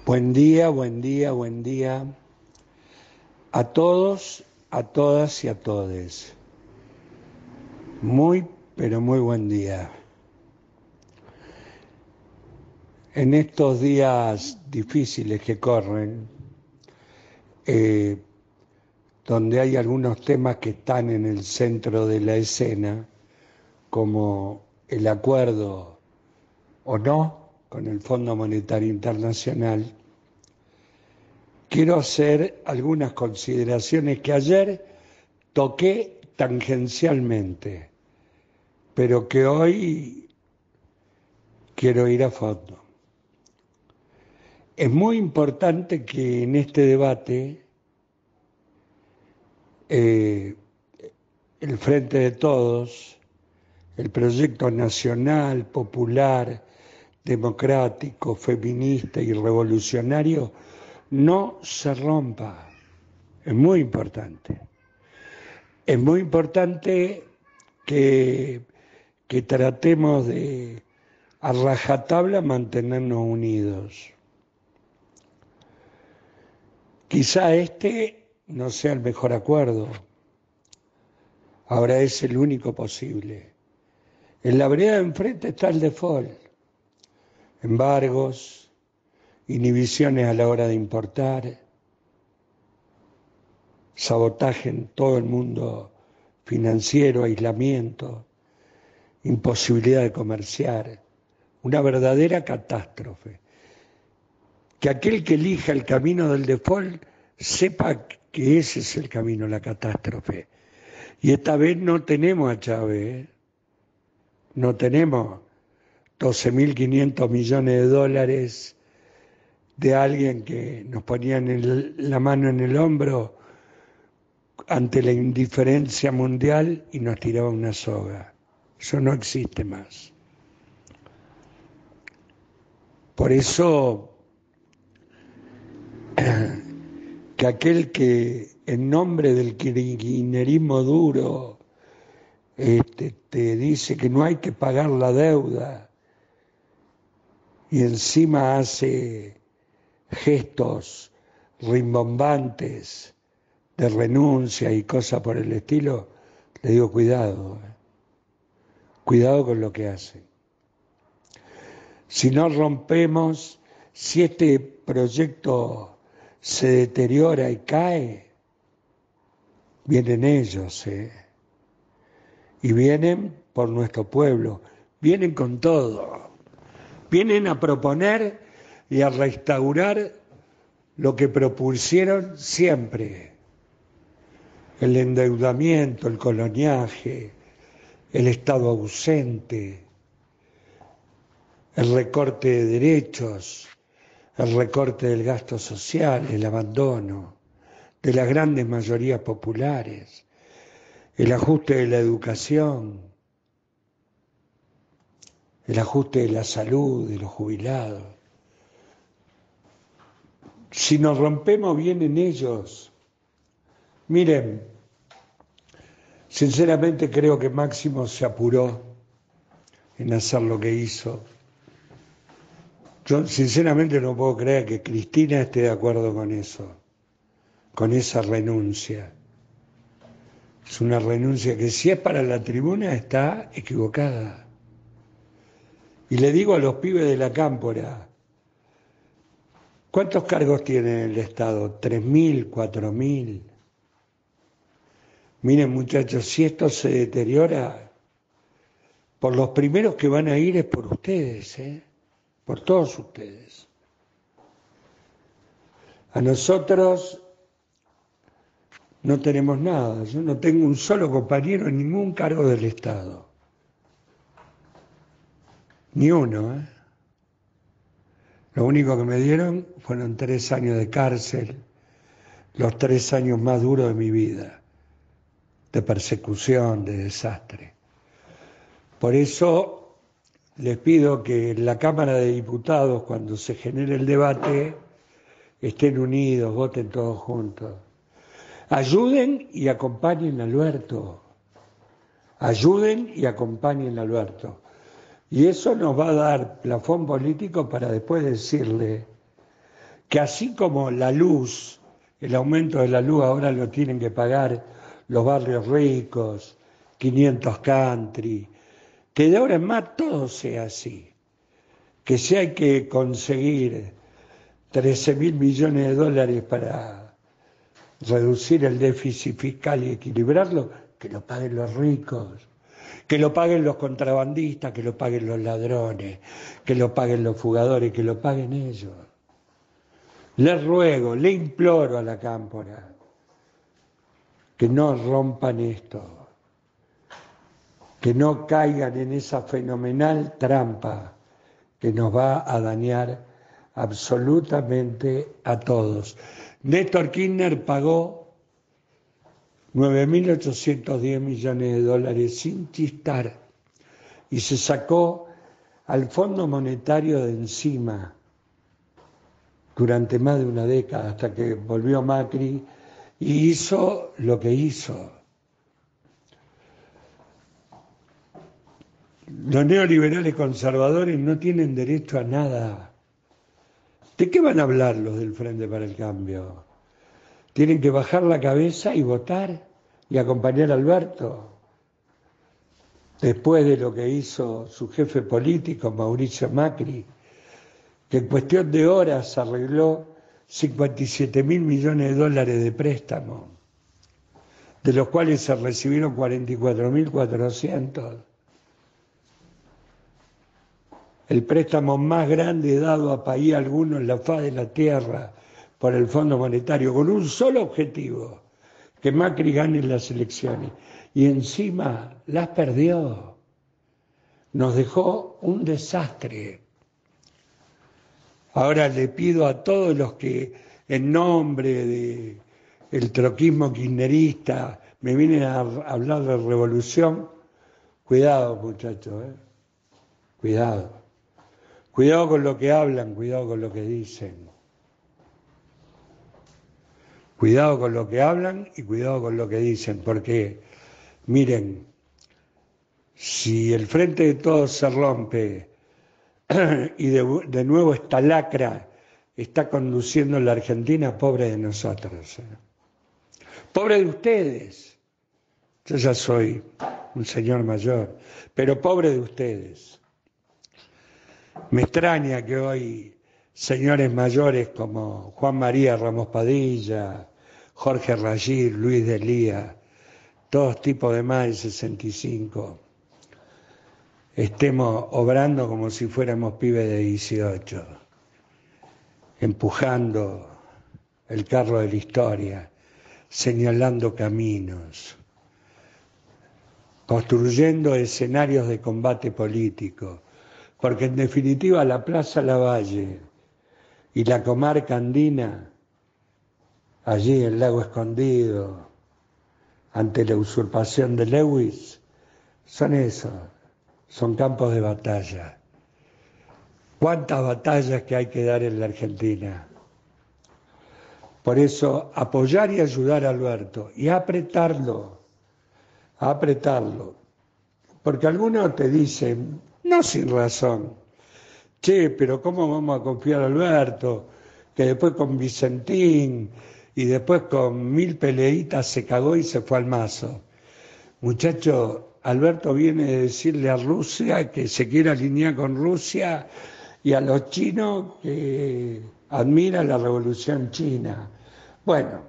Buen día, buen día, buen día a todos, a todas y a todes. Muy, pero muy buen día. En estos días difíciles que corren, donde hay algunos temas que están en el centro de la escena, como el acuerdo o no con el Fondo Monetario Internacional, quiero hacer algunas consideraciones que ayer toqué tangencialmente, pero que hoy quiero ir a fondo. Es muy importante que en este debate el Frente de Todos, el proyecto nacional, popular, democrático, feminista y revolucionario no se rompa. Es muy importante. Es muy importante que tratemos de a rajatabla mantenernos unidos. Quizá este no sea el mejor acuerdo, ahora es el único posible. En la vereda de enfrente está el default, embargos, inhibiciones a la hora de importar, sabotaje en todo el mundo financiero, aislamiento, imposibilidad de comerciar, una verdadera catástrofe. Que aquel que elija el camino del default sepa que ese es el camino, la catástrofe. Y esta vez no tenemos a Chávez, ¿eh? No tenemos 12.500 millones de dólares de alguien que nos ponía la mano en el hombro ante la indiferencia mundial y nos tiraba una soga. Eso no existe más. Por eso que aquel que en nombre del kirchnerismo duro te dice que no hay que pagar la deuda y encima hace gestos rimbombantes de renuncia y cosas por el estilo, le digo cuidado, cuidado con lo que hacen. Si no rompemos, si este proyecto se deteriora y cae, vienen ellos, y vienen por nuestro pueblo, vienen con todo, vienen a proponer y a restaurar lo que propusieron siempre, el endeudamiento, el coloniaje, el Estado ausente, el recorte de derechos, el recorte del gasto social, el abandono de las grandes mayorías populares, el ajuste de la educación, el ajuste de la salud, de los jubilados. Si nos rompemos, vienen ellos. Miren, sinceramente creo que Máximo se apuró en hacer lo que hizo. Yo sinceramente no puedo creer que Cristina esté de acuerdo con eso, con esa renuncia. Es una renuncia que si es para la tribuna está equivocada. Y le digo a los pibes de la Cámpora, ¿cuántos cargos tiene el Estado? ¿3.000, 4.000? Miren muchachos, si esto se deteriora, por los primeros que van a ir es por ustedes, por todos ustedes. A nosotros no tenemos nada, yo no tengo un solo compañero en ningún cargo del Estado. Ni uno, Lo único que me dieron fueron 3 años de cárcel, los 3 años más duros de mi vida, de persecución, de desastre. Por eso les pido que en la Cámara de Diputados, cuando se genere el debate, estén unidos, voten todos juntos. Ayuden y acompañen a Alberto. Ayuden y acompañen a Alberto. Y eso nos va a dar plafón político para después decirle que así como la luz, el aumento de la luz ahora lo tienen que pagar los barrios ricos, 500 country, que de ahora en más todo sea así, que si hay que conseguir 13.000 millones de dólares para reducir el déficit fiscal y equilibrarlo, que lo paguen los ricos, que lo paguen los contrabandistas, que lo paguen los ladrones, que lo paguen los fugadores, que lo paguen ellos. Les ruego, le imploro a la cámpora que no rompan esto, que no caigan en esa fenomenal trampa que nos va a dañar absolutamente a todos. Néstor Kirchner pagó 9.810 millones de dólares sin chistar y se sacó al Fondo Monetario de encima durante más de una década, hasta que volvió Macri y hizo lo que hizo. Los neoliberales conservadores no tienen derecho a nada. ¿De qué van a hablar los del Frente para el Cambio? Tienen que bajar la cabeza y votar y acompañar a Alberto. Después de lo que hizo su jefe político, Mauricio Macri, que en cuestión de horas arregló 57.000 millones de dólares de préstamo, de los cuales se recibieron 44.400. El préstamo más grande dado a país alguno en la faz de la tierra por el Fondo Monetario, con un solo objetivo, que Macri gane las elecciones. Y encima las perdió. Nos dejó un desastre. Ahora le pido a todos los que en nombre del troquismo kirchnerista me vienen a hablar de revolución, cuidado muchachos, cuidado. Cuidado con lo que hablan, cuidado con lo que dicen. Cuidado con lo que hablan y cuidado con lo que dicen, porque, miren, si el Frente de Todos se rompe y de nuevo esta lacra está conduciendo la Argentina, pobre de nosotros. Pobre de ustedes. Yo ya soy un señor mayor, pero pobre de ustedes. Me extraña que hoy señores mayores como Juan María Ramos Padilla, Jorge Rayir, Luis de Lía, todos tipos de más de 65, estemos obrando como si fuéramos pibes de 18, empujando el carro de la historia, señalando caminos, construyendo escenarios de combate político, porque en definitiva la Plaza Lavalle y la comarca andina, allí en Lago Escondido, ante la usurpación de Lewis, son eso, son campos de batalla. ¿Cuántas batallas que hay que dar en la Argentina? Por eso, apoyar y ayudar a Alberto y apretarlo, porque algunos te dicen, no sin razón, che, pero ¿cómo vamos a confiar a Alberto? Que después con Vicentín y después con 1000 peleitas se cagó y se fue al mazo. Muchacho, Alberto viene de decirle a Rusia que se quiere alinear con Rusia y a los chinos que admira la revolución china. Bueno,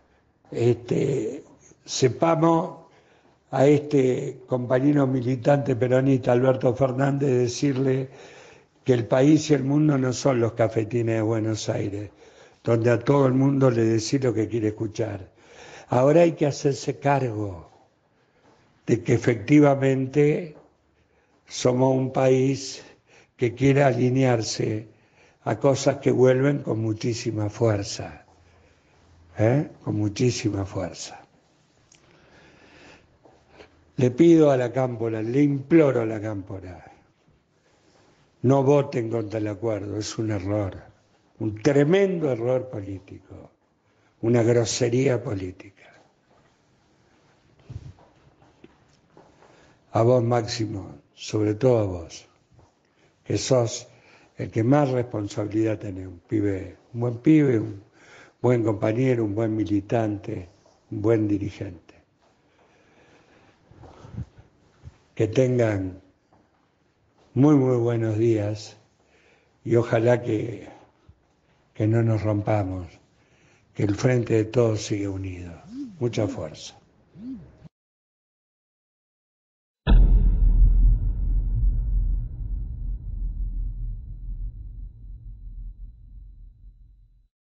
sepamos a este compañero militante peronista, Alberto Fernández, decirle que el país y el mundo no son los cafetines de Buenos Aires, donde a todo el mundo le decís lo que quiere escuchar. Ahora hay que hacerse cargo de que efectivamente somos un país que quiere alinearse a cosas que vuelven con muchísima fuerza, con muchísima fuerza. Le pido a la cámpora, le imploro a la cámpora, no voten contra el acuerdo, es un error, un tremendo error político, una grosería política. A vos, Máximo, sobre todo a vos, que sos el que más responsabilidad tiene, un buen pibe, un buen compañero, un buen militante, un buen dirigente. Que tengan muy buenos días y ojalá que no nos rompamos, que el frente de todos siga unido. Mucha fuerza.